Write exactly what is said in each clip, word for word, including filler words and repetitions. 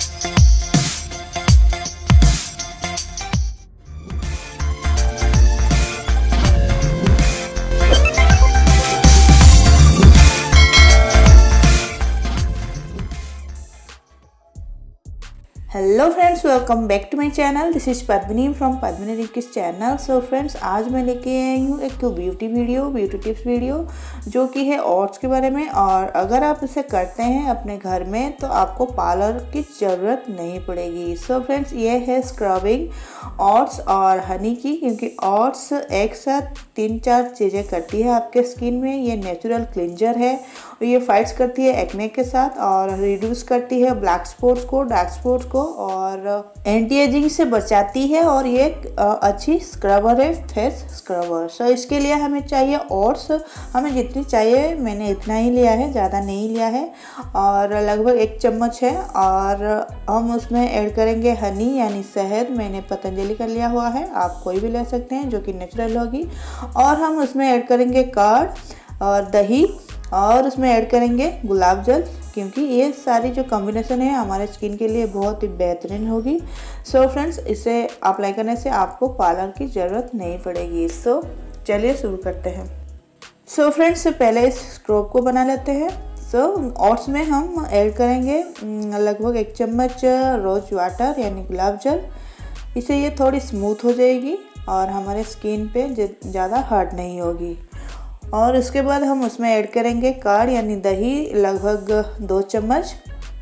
Hello friends, welcome back to my channel. This is Padmini from Padmini Rinki's channel. So friends, आज मैं लेके आई हूँ एक beauty video beauty tips video जो कि है ओट्स के बारे में। और अगर आप इसे करते हैं अपने घर में तो आपको पार्लर की ज़रूरत नहीं पड़ेगी। सो फ्रेंड्स, ये है स्क्रबिंग ओट्स और हनी की, क्योंकि ओट्स एक साथ तीन चार चीज़ें करती है आपके स्किन में। ये नेचुरल क्लिंजर है, ये फाइट्स करती है एक्ने के साथ और रिड्यूस करती है ब्लैक स्पॉट्स को, डार्क स्पॉट्स को, और एंटी एजिंग से बचाती है। और ये अच्छी स्क्रबर है, फेस स्क्रबर। सो इसके लिए हमें चाहिए ओट्स, हमें जितनी चाहिए मैंने इतना ही लिया है, ज़्यादा नहीं लिया है, और लगभग एक चम्मच है। और हम उसमें ऐड करेंगे हनी यानी शहद। मैंने पतंजलि का लिया हुआ है, आप कोई भी ले सकते हैं जो कि नेचुरल होगी। और हम उसमें ऐड करेंगे कर्ड और दही, और उसमें ऐड करेंगे गुलाब जल, क्योंकि ये सारी जो कॉम्बिनेशन है हमारे स्किन के लिए बहुत ही बेहतरीन होगी। सो फ्रेंड्स, इसे अप्लाई करने से आपको पार्लर की ज़रूरत नहीं पड़ेगी। सो चलिए शुरू करते हैं। सो फ्रेंड्स, पहले इस स्क्रब को बना लेते हैं। सो ओट्स में हम ऐड करेंगे लगभग एक चम्मच रोज वाटर यानी गुलाब जल। इससे ये थोड़ी स्मूथ हो जाएगी और हमारे स्किन पे ज़्यादा हार्ड नहीं होगी। और उसके बाद हम उसमें ऐड करेंगे कर्ड यानी दही, लगभग दो चम्मच,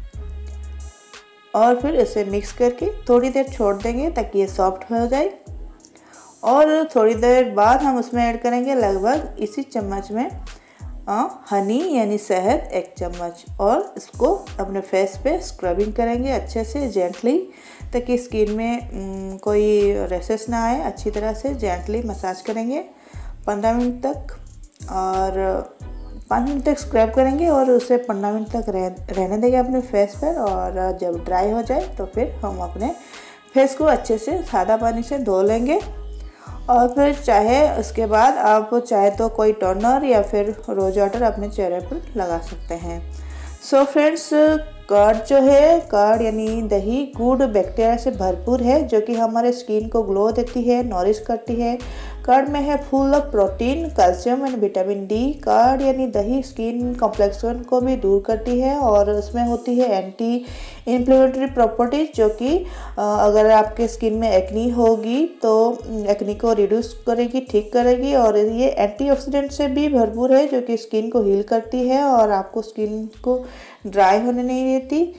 और फिर इसे मिक्स करके थोड़ी देर छोड़ देंगे ताकि ये सॉफ्ट हो जाए। और थोड़ी देर बाद हम उसमें ऐड करेंगे लगभग इसी चम्मच में आ, हनी यानी शहद एक चम्मच, और इसको अपने फेस पे स्क्रबिंग करेंगे अच्छे से जेंटली, ताकि स्किन में न, कोई रेसेस ना आए। अच्छी तरह से जेंटली मसाज करेंगे पंद्रह मिनट तक, और पाँच मिनट तक स्क्रब करेंगे और उसे पंद्रह मिनट तक रह, रहने देंगे अपने फेस पर। और जब ड्राई हो जाए तो फिर हम अपने फेस को अच्छे से सादा पानी से धो लेंगे। और फिर चाहे उसके बाद आप चाहे तो कोई टोनर या फिर रोज वाटर अपने चेहरे पर लगा सकते हैं। सो फ्रेंड्स, कर्ड जो है, कर्ड यानी दही गुड बैक्टीरिया से भरपूर है, जो कि हमारे स्किन को ग्लो देती है, नॉरिश करती है। कर्ड में है full of protein, calcium and vitamin D. Curd यानी दही स्किन कॉम्प्लेक्शन को भी दूर करती है, और उसमें होती है एंटी इन्फ्लेमेटरी प्रॉपर्टीज, जो कि अगर आपके स्किन में एक्नी होगी तो एक्नी को रिड्यूस करेगी, ठीक करेगी। और ये एंटीऑक्सीडेंट से भी भरपूर है, जो कि स्किन को हील करती है और आपको स्किन को ड्राई होने नहीं देती।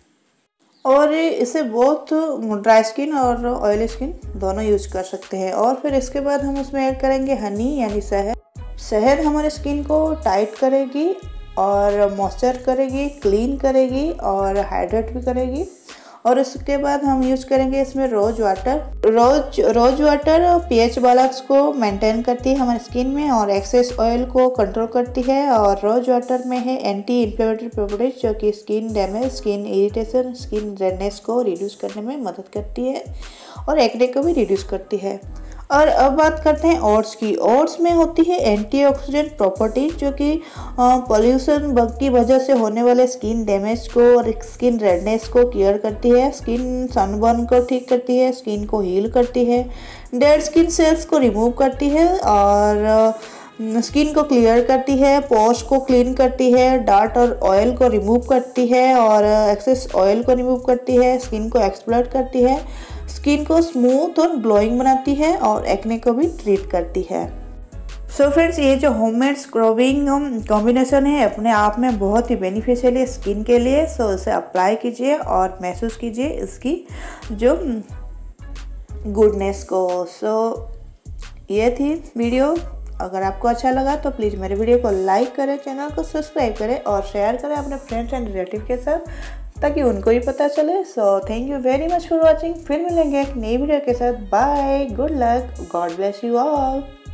और इसे बहुत ड्राई स्किन और ऑयली स्किन दोनों यूज कर सकते हैं। और फिर इसके बाद हम उसमें ऐड करेंगे हनी यानी शहद। शहद हमारे स्किन को टाइट करेगी और मॉइस्चर करेगी, क्लीन करेगी और हाइड्रेट भी करेगी। और उसके बाद हम यूज करेंगे इसमें rose water. Rose rose water pH balance को मेंटेन करती है हमारे स्किन में, और एक्सेस ऑयल को कंट्रोल करती है। और रोज वाटर में है एंटी इन्फ्लेमेटरी प्रॉपर्टीज, जो कि skin damage, skin irritation, skin redness को रिड्यूस करने में मदद करती है और एक्ने को भी रिड्यूस करती है। और अब बात करते हैं ओट्स की। ओट्स में होती है एंटीऑक्सीडेंट प्रॉपर्टी, जो कि पॉल्यूशन की वजह से होने वाले स्किन डैमेज को और स्किन रेडनेस को क्लियर करती है, स्किन सनबर्न को ठीक करती है, स्किन को हील करती है, डेड स्किन सेल्स को रिमूव करती है, और स्किन को क्लियर करती है, पोर्स को क्लीन करती है, डार्ट और ऑयल को रिमूव करती है, और एक्सेस ऑयल को रिमूव करती है, स्किन को एक्सप्लोर करती है, स्किन को स्मूथ और ग्लोइंग बनाती है, और एक्ने को भी ट्रीट करती है। सो फ्रेंड्स, ये जो होममेड स्क्रबिंग कॉम्बिनेशन है अपने आप में बहुत ही बेनिफिशियल है स्किन के लिए। सो इसे अप्लाई कीजिए और महसूस कीजिए इसकी जो गुडनेस को। सो ये थी वीडियो। अगर आपको अच्छा लगा तो प्लीज़ मेरे वीडियो को लाइक करें, चैनल को सब्सक्राइब करें और शेयर करें अपने फ्रेंड्स एंड रिलेटिव के साथ, ताकि उनको भी पता चले। So thank you very much for watching. फिर मिलेंगे एक नई वीडियो के साथ। Bye, good luck, God bless you all.